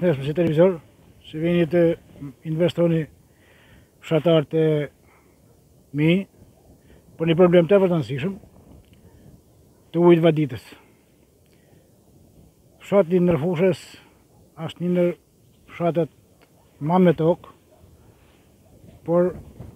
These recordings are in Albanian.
nesër si televizor, që vini të investoni fshatarët e mi për një problem të vërtënësishëm të ujit vaditës. Fshati Ndërfushës është një ndër fshatet ma me tokë, por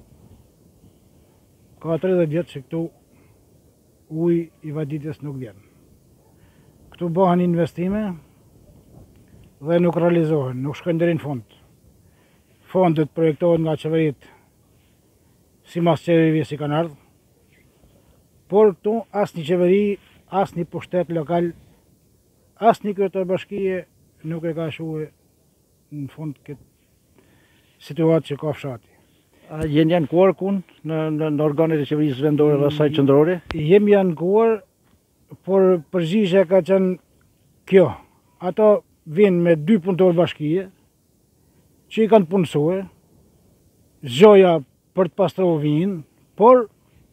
ka 30 vjetë që këtu uj i vaditës nuk vjen. Këtu bëhen investime dhe nuk realizohen, nuk shkojnë deri në fund. Fondet projektohen nga qeverit si mas qeverive si kanë ardhë, por këtu asë një qeveri, asë një pushtet lokal, asë një kryetar bashkie nuk e ka shuhe në fund këtë situatë që ka fshati. A jeni ankuar kun në organet e qeverisë vendore dhe asaj qendrore? Jemi ankuar, por përgjigja ka qenë kjo. Ato vinë me 2 punëtorë bashkie, që i kanë punësue, zgjoja për të pastrohu vinë, por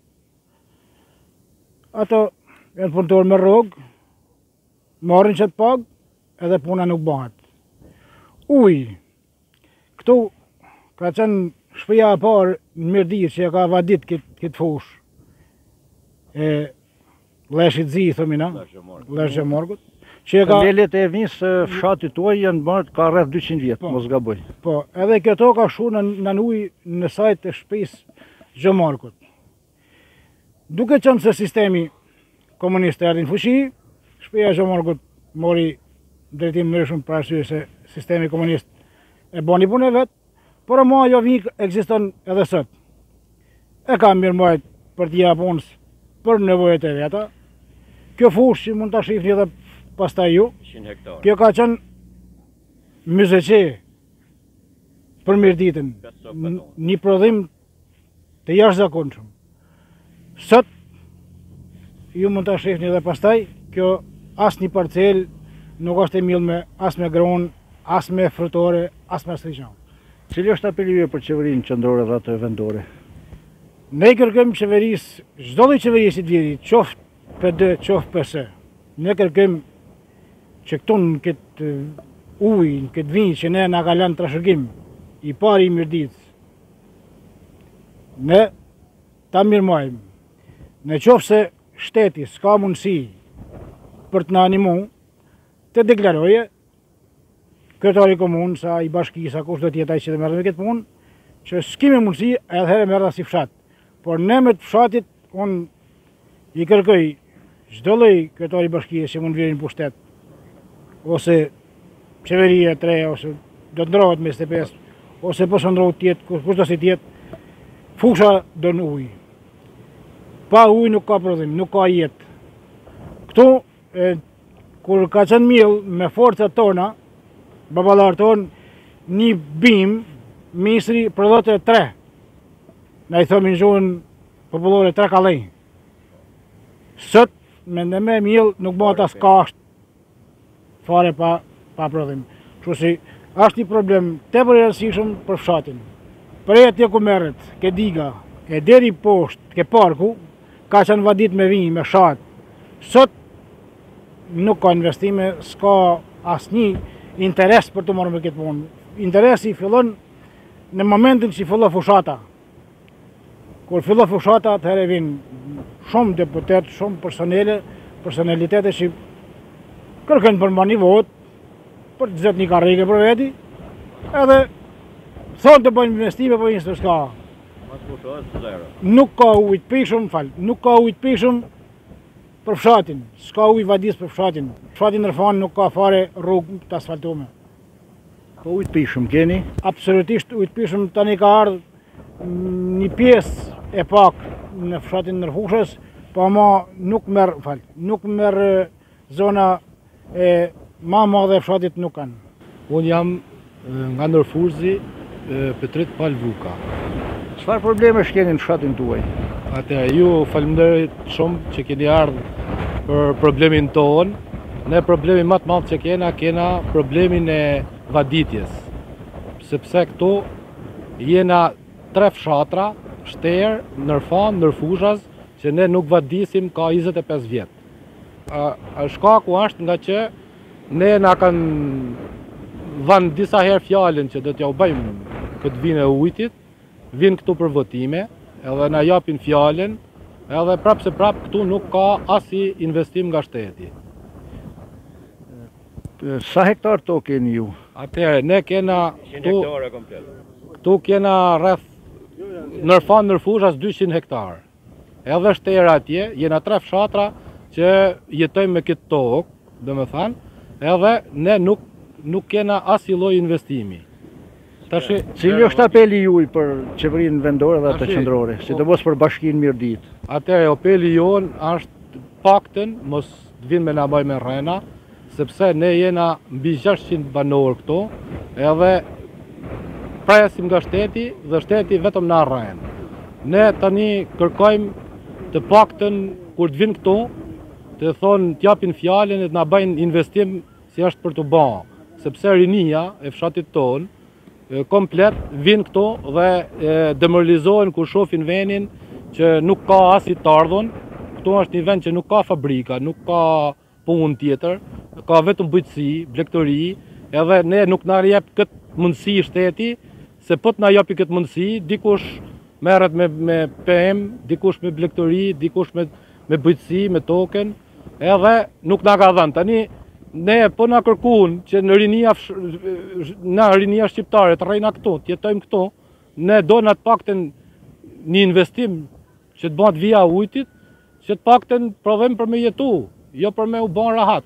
ato janë punëtorë me rrogë, marrin që të pagë, edhe puna nuk bëhet. Uj, këtu ka qenë shpëja e parë në Mirdirë që ka vadit këtë fushë e Leshit Zi, thëmina, Leshit Morgut. Themelet e visë fshatit tuaj janë bërë ka rreth 200 vjetë, mos gaboj. Po, edhe këto ka shu në ujë në sajt e shtëpisë Gjomarkut. Duke qenë se sistemi komunist erdhi në fuqi, shtëpia e Gjomarkut mori drejtim ndryshëm për arsye se sistemi komunist e bani punë vetë, por ama ajo vik ekziston edhe sot. E ka mirëmbajt për t'ia punës për nevojat e veta. Kjo fushë që mund ta shihni edhe pastaj ju, 100 hektar. Kjo ka qenë myzeqe për Mirditën, një prodhim të jashtëzakonshëm. Sot ju mund ta shihni edhe pastaj, kjo as një parcel nuk është e mjellme as me gronë, as me frutore, as me asnjë. Cili është apeli juaj për qeverinë qendrore dhe atë vendore? Ne kërkojmë qeverisë, çdo lloj qeverisë të vjerit, qoftë PD, qoftë PS. Ne kërkojmë që këtu në këtë ujë, në këtë vijë që ne na ka lënë trashëgim i pari i Mirditës, ne ta mirëmarrim. Në qoftë se shteti s'ka mundësi për të na animu, të deklaroje kryetari i komunës, sa i bashkisë, sa kush do të jetë ai që të merret me këtë punë, që s'kemi mundësi edhe herë merrta si fshat. Por ne me të fshatit, unë i kërkoj çdo lloj kryetari i bashkisë që mund vjen në pushtet, ose qeveria e 3, ose do të ndrohet me 25, ose po së ndrohet tjetë, kush do si tjetë, fusha do në ujë. Pa ujë nuk ka prodhim, nuk ka jetë. Këtu, kur ka qenë miell me forcat tona, baballarë tonë, një bim, misri prodhote 3. Na i thomin gjuhën popullore 3 kallej. Sot, me ndeme miell nuk bëhet as kasht fare pa prodhim. Kështu si është një problem tepër i rëndësishëm për fshatin. Për atje ku merret, ke diga, e deri poshtë, ke parku, ka qenë vadit me vinj, me shat. Sot nuk ka investime, s'ka asnjë interes për të marrë me këtë punë. Interesi fillon në momentin që fillon fushata. Kur fillon fushata, atëherë vinë shumë deputet, shumë personalitete që kërkojnë për marrë një votë, për të zëtë një karrige për veti, edhe thonë të bëjnë investime, po njësë s'ka. Nuk ka ujë të pishëm, nuk ka ujë të pishëm për fshatin, s'ka ujë vadis për fshatin. Fshati Ndërfan nuk ka fare rrugë të asfaltume. Po ujë të pishëm keni? Absolutisht ujë të pishëm tani ka ardhë një pjesë e pak në fshatin Ndërfushës, po ama nuk merr zona e ma madhe e fshatit nuk kanë. Unë jam nga Ndërfushëzi, Petrit Pal Vuka. Çfarë probleme keni në fshatin tuaj? Atëherë, ju faleminderit shumë që keni ardhur për problemin tonë. Ne problemi më të madh që kena problemin e vaditjes. Sepse këtu jena 3 fshatra, Shterë, Ndërfan, Ndërfushës, që ne nuk vadisim ka 25 vjetë. Shkaku është nga që ne na kanë vanë disa herë fjalën që do t'ja u bëjmë këtë vinë e ujtit, vinë këtu për votime, edhe na japin fjalën, edhe prapë se prapë këtu nuk ka asi investim nga shteti. Sa hektar to keni ju? Atëherë, ne kena këtu kena rreth nërfan nërfushas 200 hektar. Edhe shtera atje, jena 3 fshatra që jetojmë me këtë tokë, dhe me thanë, edhe ne nuk kena asi lloj investimi. Cili është apeli juaj për qeverinë vendore dhe të qendrore, sidomos për bashkinë Mirdit? Atëherë, apeli jon është paktën mos vinë me na bëj me rrena, sepse ne jena mbi 600 banor këtu, edhe presim nga shteti dhe shteti vetëm na rren. Ne tani kërkojmë të paktën kur të vinë këtu, të thonë t'japin fjalën e të na bëjnë investim si është për të bërë, sepse rinia e fshatit tonë komplet vinë këtu dhe demoralizohen kur shohin vendin që nuk ka as i të ardhun. Këtu është një vend që nuk ka fabrika, nuk ka punë tjetër, ka vetëm bujqësi, blegtori, edhe ne nuk na jep këtë mundësi shteti, se po të na japi këtë mundësi, dikush merret me PM, dikush me blegtori, dikush me bujqësi, me token, edhe nuk na ka dhënë. Tani ne po na kërkuan që në rinia shqiptare të rrejna këtu, të jetojmë këtu, ne do në të paktën një investim që të bëhet via ujtit, që të paktën provojmë për me jetu, jo për me u bën rahat,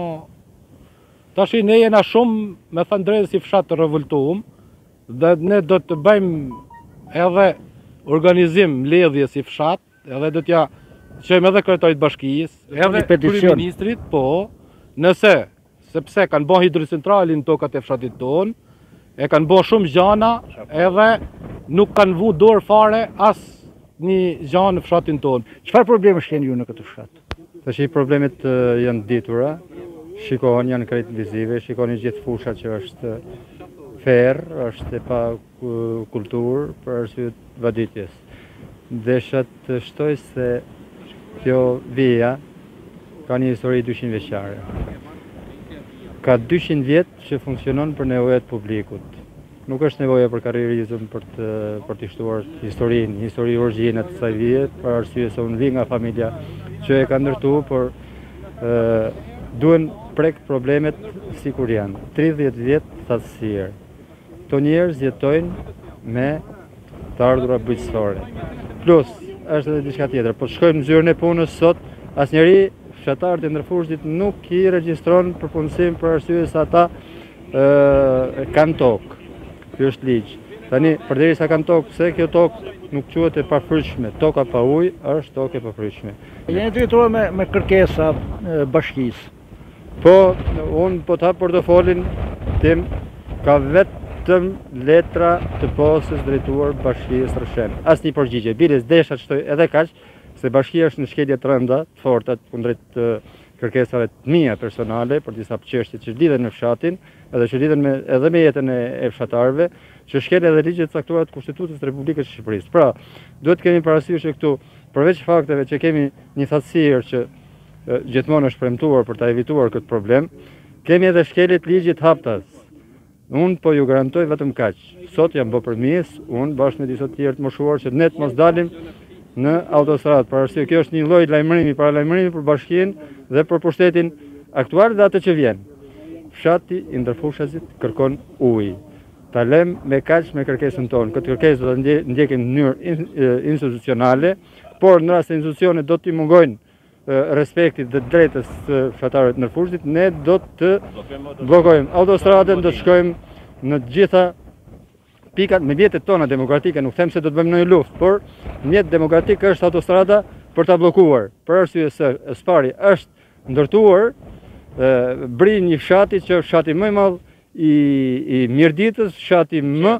Tashi ne jena shumë, me thënë drejtë, si fshat të revoltuar, dhe ne do të bëjmë edhe organizim ledhje si fshat, edhe do t'ja qëjmë edhe kryetarit bashkisë, edhe kryeministrit, po, sepse kanë bën hidrocentralin në tokat e fshatit tonë, e kanë bën shumë gjana, edhe nuk kanë vu dorë fare as një gjanë në fshatin tonë. Çfarë probleme keni ju në këtë fshat? Tash problemet janë ditura, shikoni janë krejt vizive, shikoni gjithë fusha që është ferr, është e pa kulturë për arsye të vaditjes. Desha të shtoj se kjo vija ka një histori 200 vjeçare. Ka 200 vjet që funksionon për nevojat publikut. Nuk është nevoja për karrierizëm, për të shtuar histori origjine të kësaj vije, për arsye se unë vi nga familja që e ka ndërtu, por duhen prek problemet si kur janë. 30 vjet thatësirë. Këto njerëz jetojnë me të ardhura bujqësore. Plus, është edhe diçka tjetër, po shkojmë në zyrën e punës sot, asnjëri fshatarët e ndërfushit nuk i regjistron për punësim për arsye se ata kanë tokë. Ky është ligj. Tani, përderisa kanë tokë, pse kjo tokë nuk quhet e pafryqshme? Toka pa ujë është tokë e pafryqshme. Jeni drejtuar me kërkesa bashkisë. Po, unë po të hap portofolin tim, ka vetëm letra të postës drejtuar bashkisë Rrshen. Asnjë përgjigje. Biles desha shtoj edhe kaq, se bashkia është në shkelje të rënda, të forta kundrejt kërkesave të mia personale për disa çështje që lidhen me fshatin, edhe që lidhen edhe me jetën e fshatarëve, që shkel edhe ligjet e caktuara të Konstitutës së Republikës së Shqipërisë. Pra, duhet kemi parasysh këtu, përveç fakteve që kemi një thatësirë që gjithmonë është premtuar për ta evituar këtë problem, kemi edhe shkeljet ligjit haptas. Unë po ju garantoj vetëm kaq. Sot jam bë përmirës, unë bashkë me disa të tjerë të moshuar që ne të mos dalim në autostradë, për arsye kjo është një lloj lajmërimi, paralajmërimi për bashkinë dhe për pushtetin aktual dhe atë që vjen. Fshati i ndërfushazit kërkon ujë. Ta lëm me kaq me kërkesën tonë. Këtë kërkesë do ta ndjekim në mënyrë institucionale, por në rast se institucionet do t'i mungojnë respektit dhe drejtës së fshatarëve të ndërfushit, ne do të bllokojmë autostradën, do të shkojmë në të gjitha pikat me mjetet tona demokratike, nuk them se do të bëjmë ndonjë luftë, por mjet demokratik është autostrada për ta bllokuar. Për arsye se spari është ndërtuar bri një fshati që është fshati më i madh i Mirditës, fshati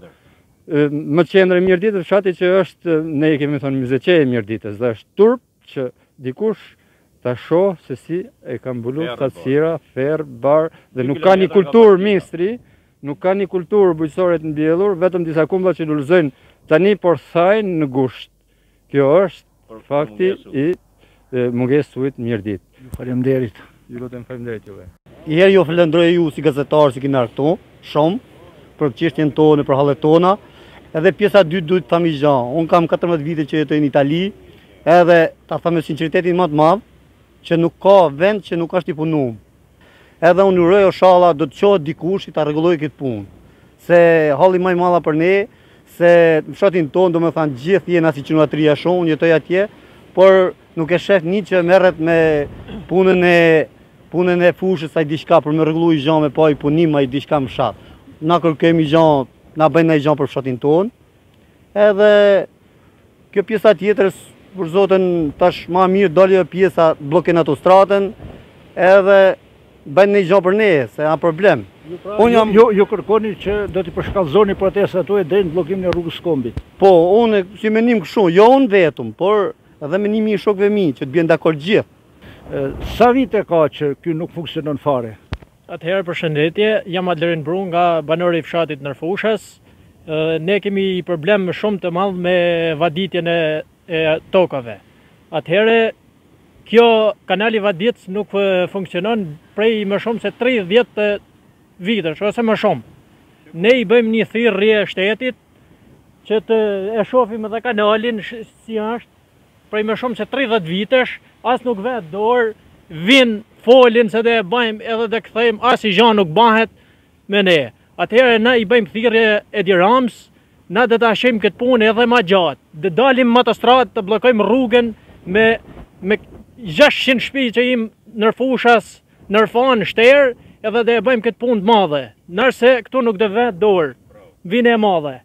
më qendër i Mirditës, fshati që është, ne i kemi thënë Mizeqe e Mirditës, dhe është turp që dikush ta shoh se si e ka mbuluar thatësira, ferr, bar, dhe nuk ka një kulturë ministri, nuk ka një kulturë bujqësore të mbjellur, vetëm disa kumblla që lulëzojnë tani por thajnë në gusht. Kjo është fakti i mungesës së ujit në Mirdit. Faleminderit. Ju lutem, faleminderit juve. Herë ju falenderoj ju si gazetar si keni këtu, shumë për çështjen tonë, për hallet tona. Edhe pjesa e dytë duhet ta themi gjë. Un kam 14 vite që jetoj në Itali, edhe ta them me sinqeritetin më të madh që nuk ka vend që nuk është i punuar. Edhe unë uroj inshallah do të qohet dikush i ta rregullojë këtë punë. Se halli më i madh për ne, se në fshatin tonë domethënë gjithë jena si qytetëria shumë, unë jetoj atje, por nuk e shef një që merret me punën e fushës ai diçka për me rregulluar gjë me pa i punim ai diçka më fshat. Na kërkojmë gjë, na bëjnë ai gjë për fshatin tonë. Edhe kjo pjesa tjetër për zotin tash më mirë dalë pjesa bllokën autostradën, edhe bëjnë një gjë për ne, se ka problem. Ju kërkoni që do t'i përshkallëzoni protestat tuaja deri në bllokimin e rrugës Kombit. Po, unë si menim kështu, jo unë vetëm, por edhe menimi i shokëve mi që të bien dakord gjithë. Sa vite ka që ky nuk funksionon fare? Atëherë përshëndetje, jam Adlerin Bru nga banori i fshatit Nërfushës. Ne kemi problem shumë të madh me vaditjen e tokave. Atëherë kjo kanali vaditës nuk funksionon prej më shumë se 30 vitesh ose më shumë. Ne i bëjmë një thirrje shtetit që të e shohim edhe kanalin si është prej më shumë se 30 vitesh, as nuk vet dorë, vin folin se dhe e bëjmë edhe dhe këthejmë, as i gjë nuk bëhet me ne. Atëherë na i bëjmë thirrje Edi Rams, na dhe të ashim këtë punë edhe ma gjatë. Dhe dalim më të stratë të blokojmë rrugën me 600 shtëpi që im Nërfushas, Nërfan, Shterë, edhe dhe e bëjmë këtë punë të madhe. Nërse këtu nuk dhe vetë dorë, vine e madhe.